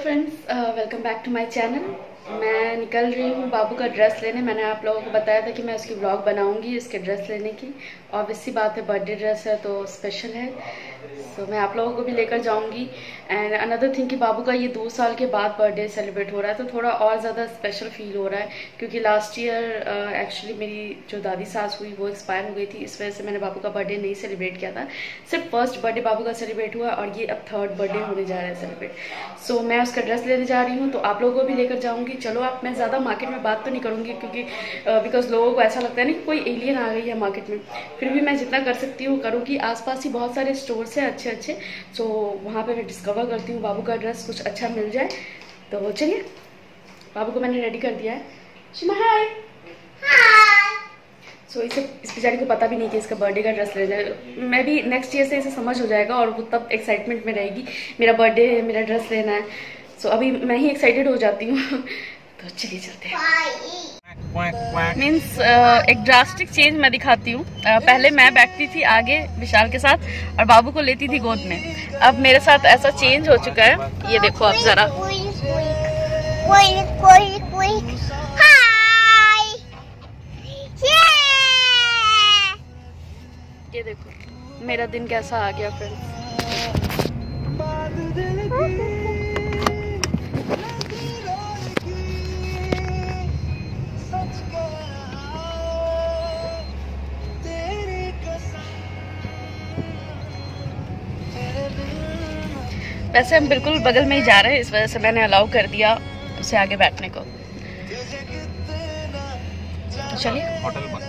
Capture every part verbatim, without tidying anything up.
Friends, welcome back to my channel. मैं निकल रही हूँ बाबू का ड्रेस लेने। मैंने आप लोगों को बताया था कि मैं उसकी व्लॉग बनाऊंगी इसके ड्रेस लेने की। ऑब्वियसली बात है, बर्थडे ड्रेस है तो स्पेशल है, सो so, मैं आप लोगों को भी लेकर जाऊंगी। एंड अनदर थिंग कि बाबू का ये दो साल के बाद बर्थडे सेलिब्रेट हो रहा है तो थोड़ा और ज़्यादा स्पेशल फील हो रहा है, क्योंकि लास्ट ईयर एक्चुअली मेरी जो दादी सास हुई वो एक्सपायर हो गई थी। इस वजह से मैंने बाबू का बर्थडे नहीं सेलिब्रेट किया था। सिर्फ फर्स्ट बर्थडे बाबू का सेलिब्रेट हुआ और ये अब थर्ड बर्थडे होने जा रहा है सेलिब्रेट। सो so, मैं उसका ड्रेस लेने जा रही हूँ तो आप लोगों को भी लेकर जाऊँगी। चलो, आप मैं ज़्यादा मार्केट में बात तो नहीं करूँगी क्योंकि बिकॉज uh, लोगों को ऐसा लगता है ना कि कोई एलियन आ गई है मार्केट में। फिर भी मैं जितना कर सकती हूँ करूँगी। आसपास ही बहुत सारे स्टोर्स हैं अच्छे अच्छे, सो so, वहाँ पे मैं डिस्कवर करती हूँ बाबू का ड्रेस कुछ अच्छा मिल जाए। तो चलिए, बाबू को मैंने रेडी कर दिया है। शिमा हाय। सो इसे इस बेचारी को पता भी नहीं कि इसका बर्थडे का ड्रेस ले जाए। मैं भी नेक्स्ट ईयर से इसे समझ हो जाएगा और वो तब एक्साइटमेंट में रहेगी, मेरा बर्थडे है, मेरा ड्रेस लेना है। सो so, अभी मैं ही एक्साइटेड हो जाती हूँ। तो चलिए चलते हैं। मीन्स uh, एक ड्रास्टिक चेंज मैं दिखाती हूँ। uh, पहले मैं बैठती थी आगे विशाल के साथ और बाबू को लेती थी गोद में। अब मेरे साथ ऐसा चेंज हो चुका है, ये देखो आप जरा। ये देखो मेरा दिन कैसा आ गया फ्रेंड्स। वैसे हम बिल्कुल बगल में ही जा रहे हैं, इस वजह से मैंने अलाउ कर दिया उसे आगे बैठने को। तो चलिए। होटल बंद है।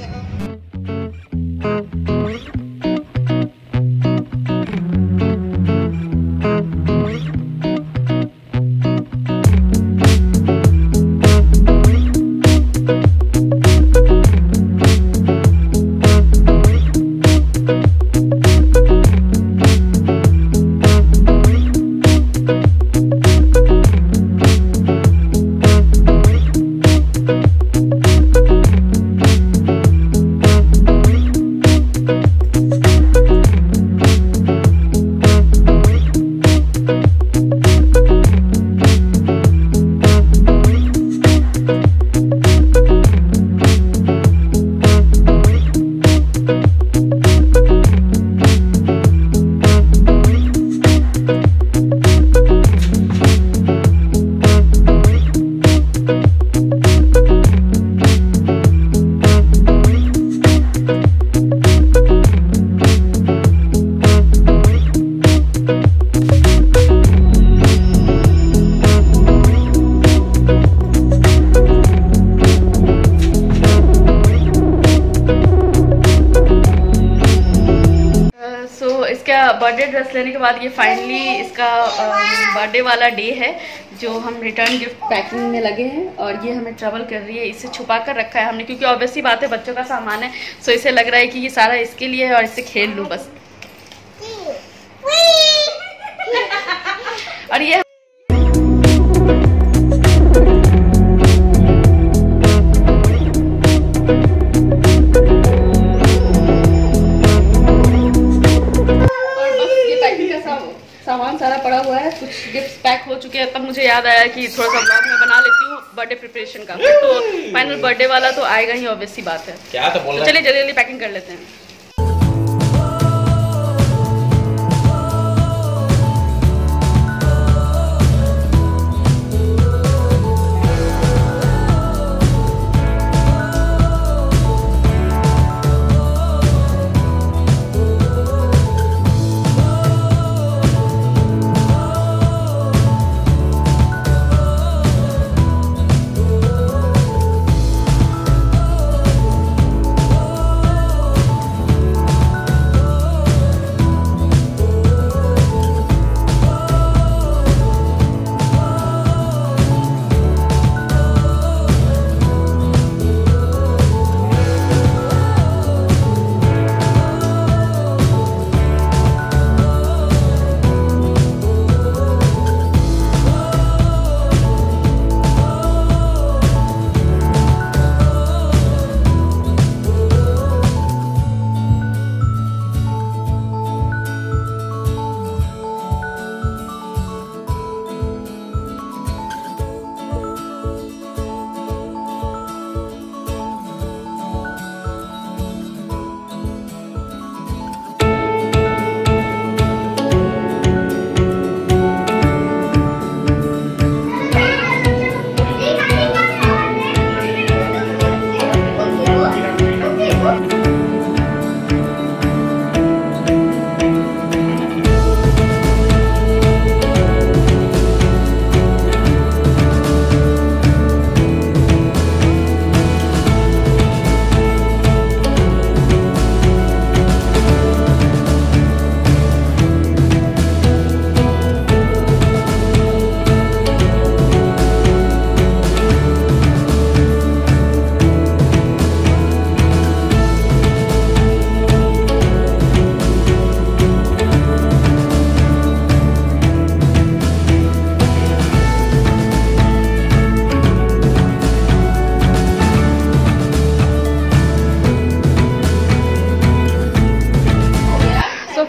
बर्थडे ड्रेस लेने के बाद ये फाइनली इसका बर्थडे वाला डे है जो हम रिटर्न गिफ्ट पैकिंग में लगे हैं। और ये हमें ट्रबल कर रही है, इसे छुपा कर रखा है हमने क्योंकि ऑब्वियसली बात है बच्चों का सामान है, सो इसे लग रहा है कि ये सारा इसके लिए है और इससे खेल लूँ बस। और ये सामान सारा पड़ा हुआ है, कुछ गिफ्ट्स पैक हो चुके हैं। तब मुझे याद आया कि थोड़ा सा ब्लॉग में बना लेती हूँ बर्थडे प्रिपरेशन का। तो फाइनल बर्थडे वाला तो आएगा ही, ऑब्वियसली बात है। क्या तो बोल रहा है? चलिए जल्दी जल्दी पैकिंग कर लेते हैं।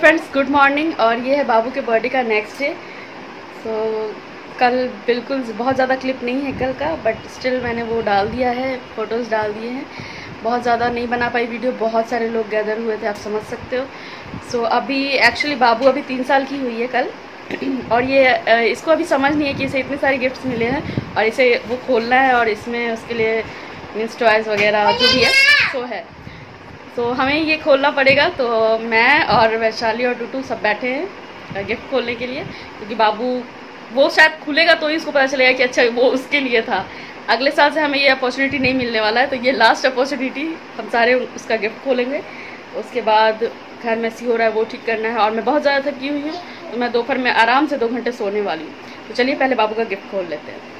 Friends, good morning. और ये है बाबू के बर्थडे का नेक्स्ट डे। सो कल बिल्कुल बहुत ज़्यादा क्लिप नहीं है कल का, बट स्टिल मैंने वो डाल दिया है, फ़ोटोज़ डाल दिए हैं। बहुत ज़्यादा नहीं बना पाई वीडियो, बहुत सारे लोग गैदर हुए थे, आप समझ सकते हो। सो so, अभी एक्चुअली बाबू अभी तीन साल की हुई है कल, और ये इसको अभी समझ नहीं है कि इसे इतने सारे गिफ्ट्स मिले हैं और इसे वो खोलना है, और इसमें उसके लिए मीन्स टॉयज़ वगैरह जो भी है सो है। तो so, हमें ये खोलना पड़ेगा। तो मैं और वैशाली और टूटू सब बैठे हैं गिफ्ट खोलने के लिए, क्योंकि बाबू वो शायद खुलेगा तो ही उसको पता चलेगा कि अच्छा वो उसके लिए था। अगले साल से हमें ये अपॉर्चुनिटी नहीं मिलने वाला है, तो ये लास्ट अपॉर्चुनिटी, हम सारे उसका गिफ्ट खोलेंगे। उसके बाद घर में सी हो रहा है वो ठीक करना है, और मैं बहुत ज़्यादा थकी हुई हूँ, तो मैं दोपहर में आराम से दो घंटे सोने वाली हूँ। तो चलिए पहले बाबू का गिफ्ट खोल लेते हैं।